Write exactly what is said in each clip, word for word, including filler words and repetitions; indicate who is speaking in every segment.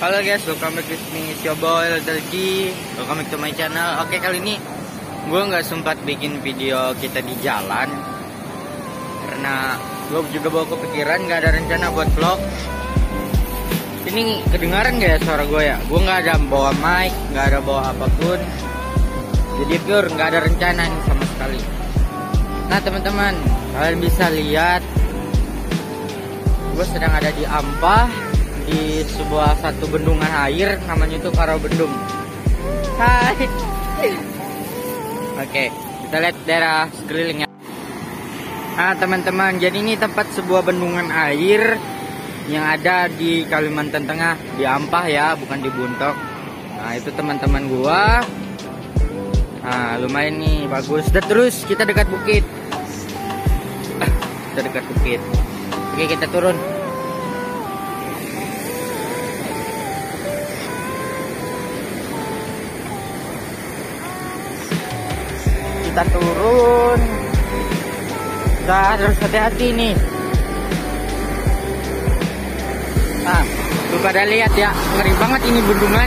Speaker 1: Halo guys, welcome back to me, it's your boy Delki. Welcome back to my channel. Oke, kali ini gue nggak sempat bikin video kita di jalan karena gue juga bawa kepikiran, nggak ada rencana buat vlog. Ini kedengaran gak ya suara gue ya? Gue nggak ada bawa mic, nggak ada bawa apapun. Jadi pure nggak ada rencana nih sama sekali. Nah teman-teman, kalian bisa lihat gue sedang ada di Ampah, di sebuah satu bendungan air, namanya itu Karobendung. Hai. Oke, kita lihat daerah sekelilingnya. Nah teman-teman, jadi ini tempat sebuah bendungan air yang ada di Kalimantan Tengah, di Ampah ya, bukan di Buntok. Nah itu teman-teman gua. Nah lumayan nih, bagus. Dan terus kita dekat bukit. Kita dekat bukit. Oke, kita turun. Kita turun. Kita harus hati-hati nih. Nah, tuh pada lihat ya, ngeri banget ini bendungan.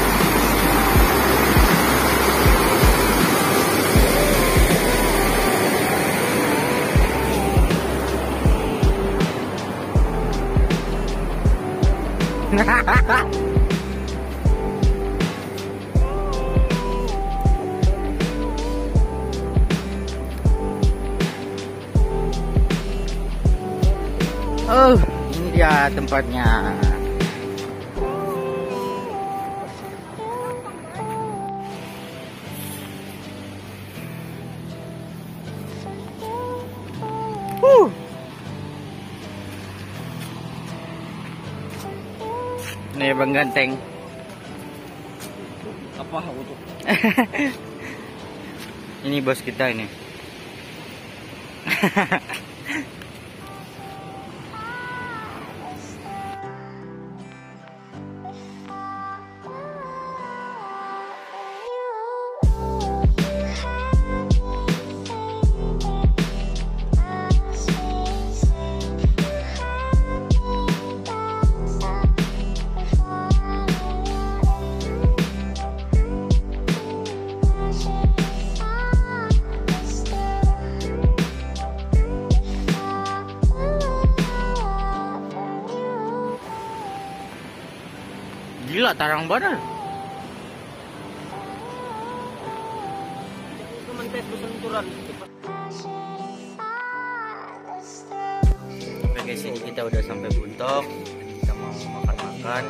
Speaker 1: Oh, ini dia tempatnya. Uh. Nih Bang Ganteng. Apa untuk? Ini bos kita ini. Gila, tarang banget. Oke guys, ini kita udah sampai Buntok. Kita mau makan-makan.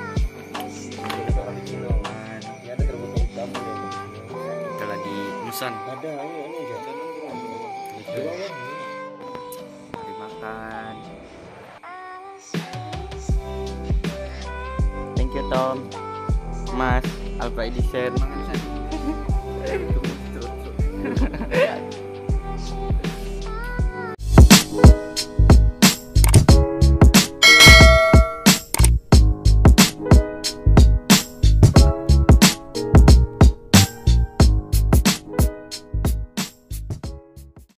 Speaker 1: Kita lagi pesan. Gitu. Mari makan. Thank you Tom, Mas, Alpha Edition.